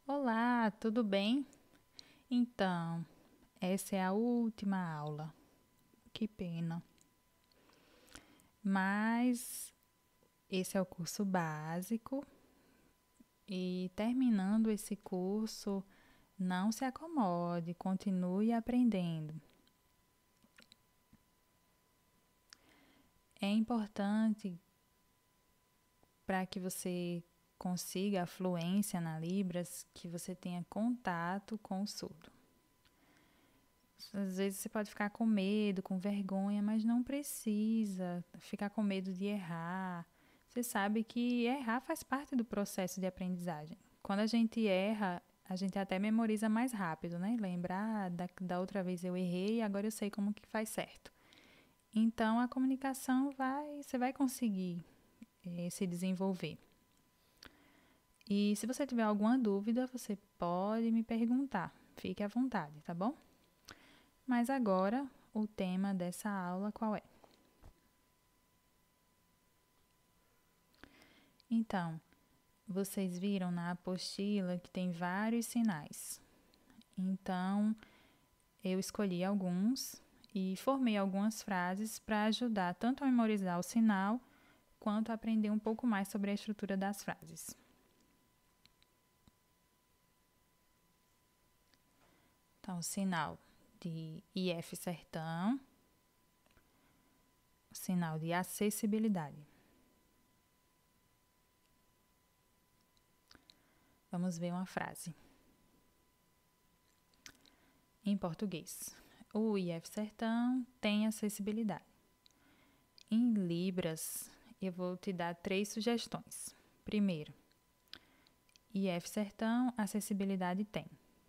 Olá, tudo bem? Então, essa é a última aula. Que pena. Mas esse é o curso básico e terminando esse curso, não se acomode, continue aprendendo. É importante para que você consiga a fluência na Libras que você tenha contato com o surdo. Às vezes você pode ficar com medo, com vergonha, mas não precisa ficar com medo de errar. Você sabe que errar faz parte do processo de aprendizagem. Quando a gente erra, a gente até memoriza mais rápido, né? Lembrar da outra vez eu errei e agora eu sei como que faz certo. Então a comunicação você vai conseguir se desenvolver. E se você tiver alguma dúvida, você pode me perguntar. Fique à vontade, tá bom? Mas agora, o tema dessa aula qual é? Então, vocês viram na apostila que tem vários sinais. Então, eu escolhi alguns e formei algumas frases para ajudar tanto a memorizar o sinal quanto a aprender um pouco mais sobre a estrutura das frases. Então, o sinal de IF Sertão, o sinal de acessibilidade. Vamos ver uma frase. Em português, o IF Sertão tem acessibilidade. Em Libras, eu vou te dar 3 sugestões. Primeiro, IF Sertão, acessibilidade tem.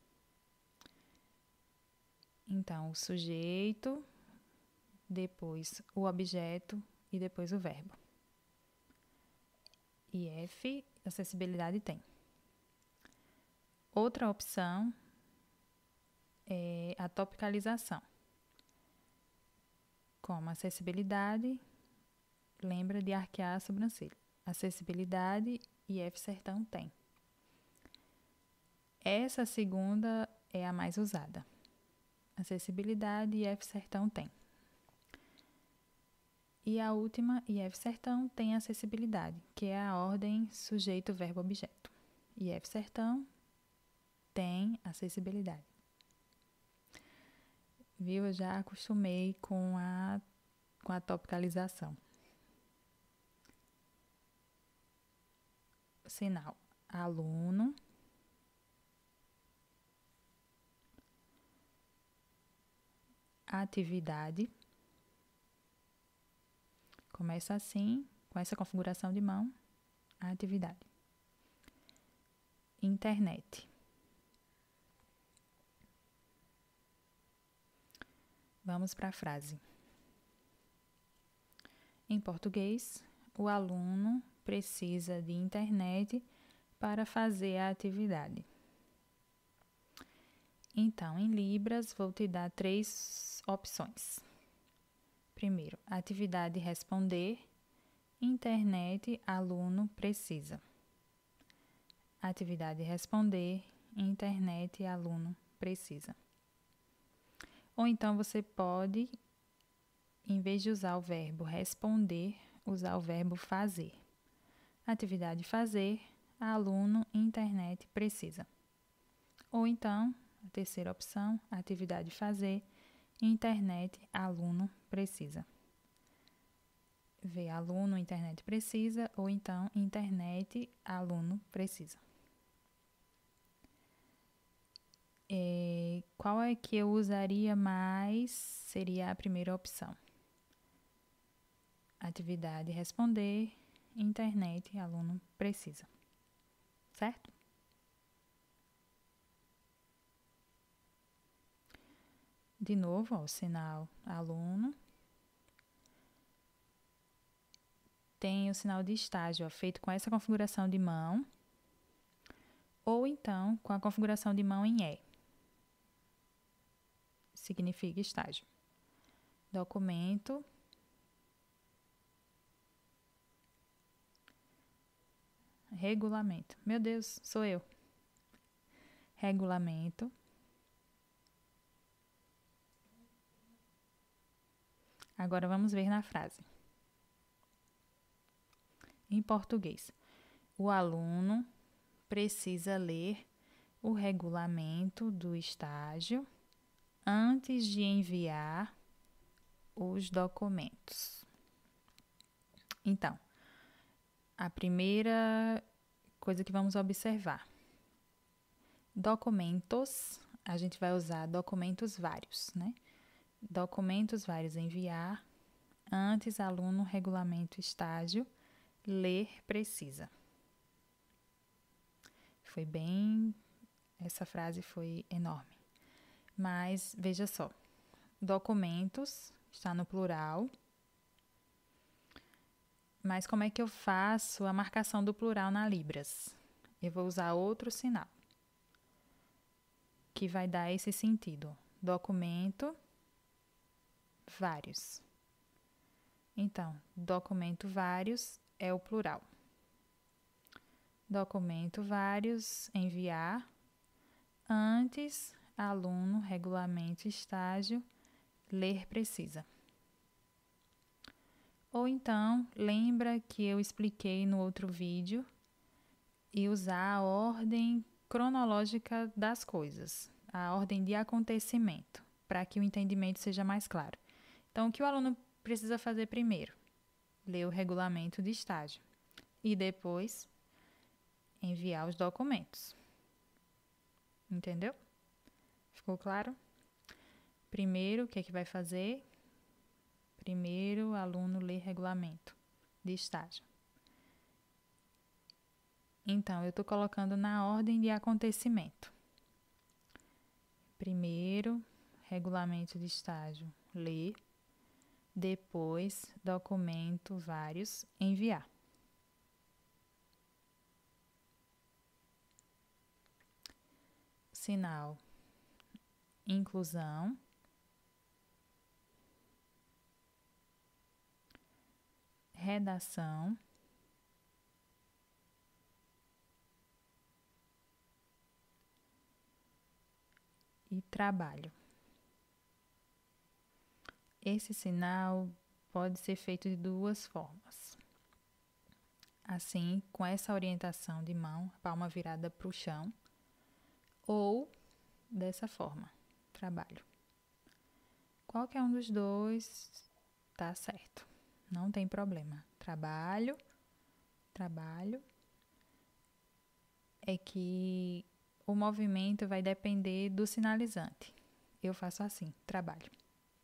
Então, o sujeito, depois o objeto e depois o verbo. IF, acessibilidade tem. Outra opção é a topicalização. Como acessibilidade, lembra de arquear a sobrancelha. Acessibilidade, IF Sertão tem. Essa segunda é a mais usada. Acessibilidade, IF Sertão tem. E a última, IF Sertão, tem acessibilidade, que é a ordem sujeito, verbo, objeto. IF Sertão tem acessibilidade. Viu? Eu já acostumei com a topicalização. Sinal aluno, atividade. Começa assim, com essa configuração de mão, a atividade. Internet. Vamos para a frase. Em português, o aluno precisa de internet para fazer a atividade. Então, em Libras, vou te dar 3 opções. Primeiro, atividade responder, internet, aluno precisa. Atividade responder, internet, aluno precisa. Ou então você pode, em vez de usar o verbo responder, usar o verbo fazer. Atividade fazer, aluno, internet precisa. Ou então, a terceira opção, atividade fazer, internet, aluno precisa. Vê aluno, internet precisa, ou então internet, aluno precisa. Qual é que eu usaria mais? Seria a primeira opção. Atividade responder, internet, aluno precisa. Certo? De novo, ó, o sinal aluno. Tem o sinal de estágio, ó, feito com essa configuração de mão. Ou então com a configuração de mão em E. Significa estágio. Documento. Regulamento. Meu Deus, sou eu. regulamento. Agora vamos ver na frase. Em português, o aluno precisa ler o regulamento do estágio antes de enviar os documentos. Então, a primeira coisa que vamos observar. Documentos, a gente vai usar documentos vários, né? Documentos vários, enviar, antes aluno, regulamento, estágio, ler, precisa. Essa frase foi enorme. Mas, veja só, documentos está no plural, mas como é que eu faço a marcação do plural na Libras? Eu vou usar outro sinal, que vai dar esse sentido. Documento, vários. Então, documento vários é o plural. Documento vários, enviar, antes, aluno, regulamento, estágio, ler, precisa. Ou então, lembra que eu expliquei no outro vídeo e usar a ordem cronológica das coisas, a ordem de acontecimento, para que o entendimento seja mais claro. Então, o que o aluno precisa fazer primeiro? Ler o regulamento de estágio e depois enviar os documentos. Entendeu? Ficou claro? Primeiro, o que é que vai fazer? Primeiro, o aluno lê regulamento de estágio. Então, eu estou colocando na ordem de acontecimento. Primeiro, regulamento de estágio, ler. Depois, documento, vários, enviar. Sinal, inclusão. Redação. E trabalho. Esse sinal pode ser feito de duas formas. Assim, com essa orientação de mão, palma virada para o chão, ou dessa forma, trabalho. Qualquer um dos dois tá certo, não tem problema. Trabalho, trabalho. É que o movimento vai depender do sinalizante. Eu faço assim, trabalho.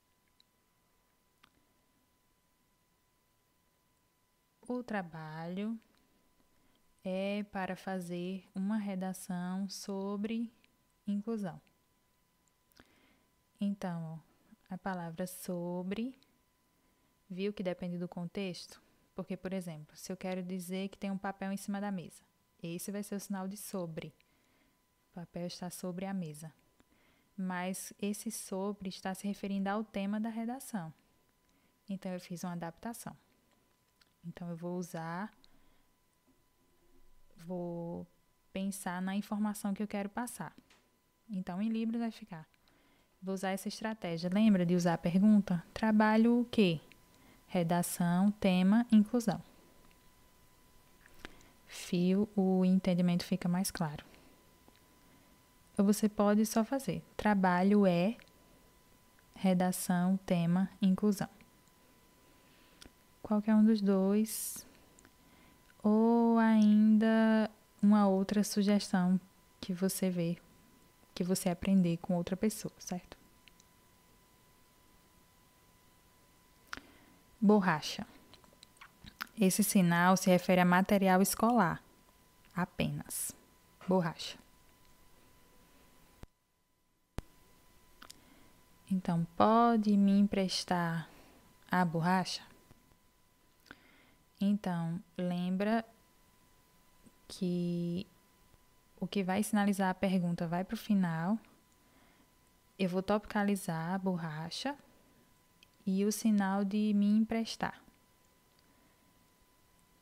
O trabalho é para fazer uma redação sobre inclusão. Então, a palavra sobre, viu que depende do contexto? Porque, por exemplo, se eu quero dizer que tem um papel em cima da mesa, esse vai ser o sinal de sobre. O papel está sobre a mesa. Mas esse sobre está se referindo ao tema da redação. Então, eu fiz uma adaptação. Então, eu vou pensar na informação que eu quero passar. Então, em Libras vai ficar. Vou usar essa estratégia. Lembra de usar a pergunta? Trabalho o quê? Redação, tema, inclusão. O entendimento fica mais claro. Ou você pode só fazer. Trabalho é redação, tema, inclusão. Qualquer um dos dois. Ou ainda uma outra sugestão que você vê, que você aprender com outra pessoa, certo? Borracha. Esse sinal se refere a material escolar, apenas. Borracha. Então, pode me emprestar a borracha? Então, lembra que o que vai sinalizar a pergunta vai para o final. Eu vou topicalizar a borracha e o sinal de me emprestar.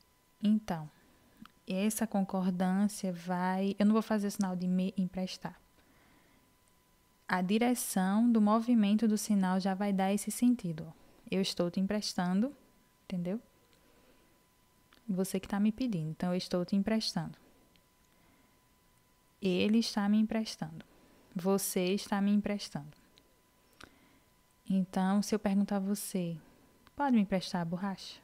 Então, essa concordância vai... Eu não vou fazer o sinal de me emprestar, a direção do movimento do sinal já vai dar esse sentido. Eu estou te emprestando, entendeu? Você que está me pedindo, então eu estou te emprestando. Ele está me emprestando. Você está me emprestando. Então, se eu perguntar a você, pode me emprestar a borracha?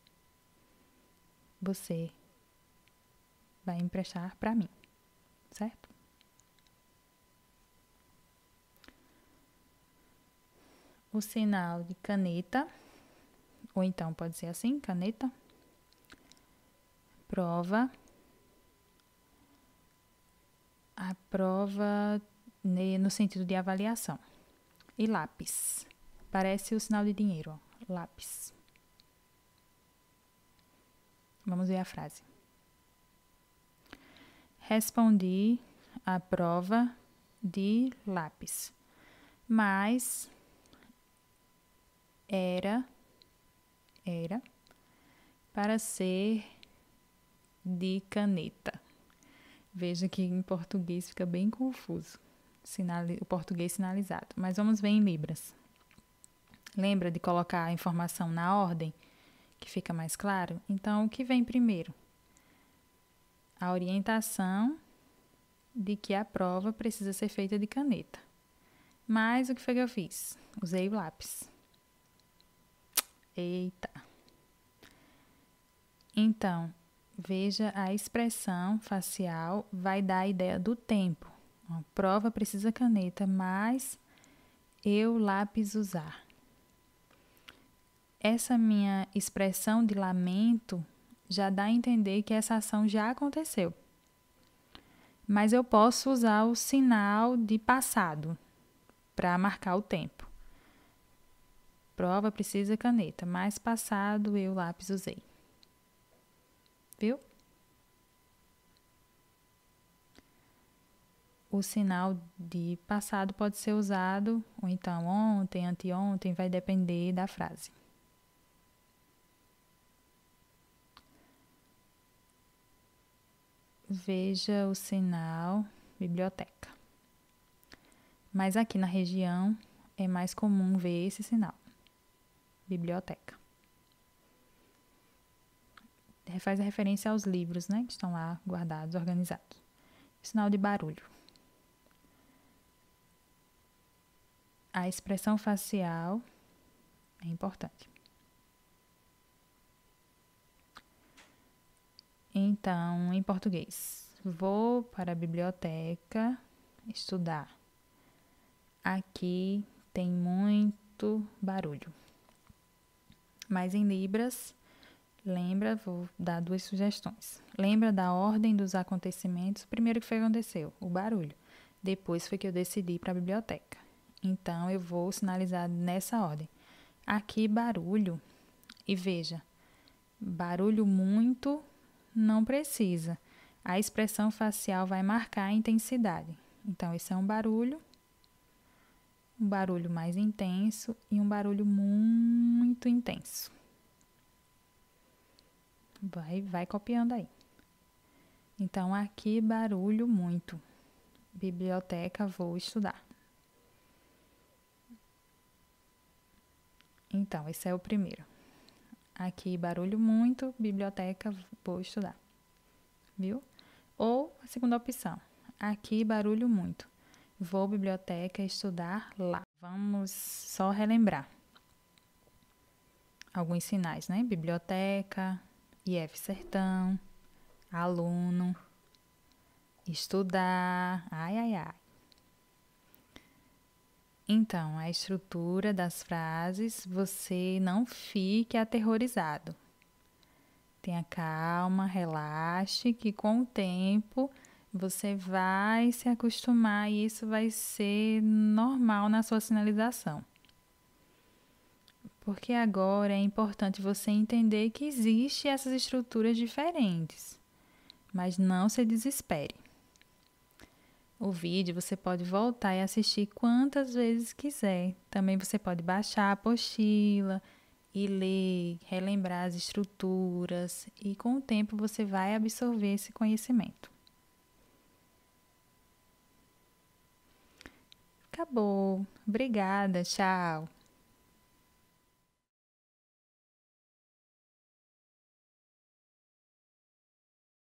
Você vai emprestar para mim, certo? O sinal de caneta, ou então pode ser assim, caneta, prova, a prova no sentido de avaliação. E lápis, parece o sinal de dinheiro, ó, lápis. Vamos ver a frase. Respondi a prova de lápis, mas era para ser de caneta. Veja que em português fica bem confuso, o português sinalizado. Mas vamos ver em libras. Lembra de colocar a informação na ordem, que fica mais claro? Então, o que vem primeiro? A orientação de que a prova precisa ser feita de caneta. Mas o que foi que eu fiz? Usei o lápis. Eita! Então, veja a expressão facial vai dar a ideia do tempo. A prova precisa caneta, mas eu lápis usar. Essa minha expressão de lamento já dá a entender que essa ação já aconteceu. Mas eu posso usar o sinal de passado para marcar o tempo. Prova precisa caneta, mas passado eu lápis usei. Viu? O sinal de passado pode ser usado, ou então ontem, anteontem, vai depender da frase. Veja o sinal biblioteca. Mas aqui na região é mais comum ver esse sinal. Biblioteca. Faz a referência aos livros, né, que estão lá guardados, organizados. Sinal de barulho. A expressão facial é importante. Então, em português, vou para a biblioteca estudar. Aqui tem muito barulho. Mas em libras, lembra, vou dar 2 sugestões. Lembra da ordem dos acontecimentos? Primeiro que foi que aconteceu? O barulho. Depois foi que eu decidi ir para a biblioteca. Então, eu vou sinalizar nessa ordem. Aqui, barulho. E veja, barulho muito não precisa. A expressão facial vai marcar a intensidade. Então, esse é um barulho mais intenso e um barulho muito intenso. Vai copiando aí. Então, aqui, barulho muito. Biblioteca, vou estudar. Então, esse é o primeiro. Aqui, barulho muito, biblioteca, vou estudar. Viu? Ou a segunda opção. Aqui, barulho muito. Vou biblioteca estudar lá. Vamos só relembrar alguns sinais, né? Biblioteca, IF Sertão, aluno, estudar, ai. Então, a estrutura das frases, você não fique aterrorizado. Tenha calma, relaxe, que com o tempo você vai se acostumar e isso vai ser normal na sua sinalização. Porque agora é importante você entender que existem essas estruturas diferentes, mas não se desespere. O vídeo você pode voltar e assistir quantas vezes quiser. Também você pode baixar a apostila e ler, relembrar as estruturas e com o tempo você vai absorver esse conhecimento. Tá bom. Obrigada. Tchau.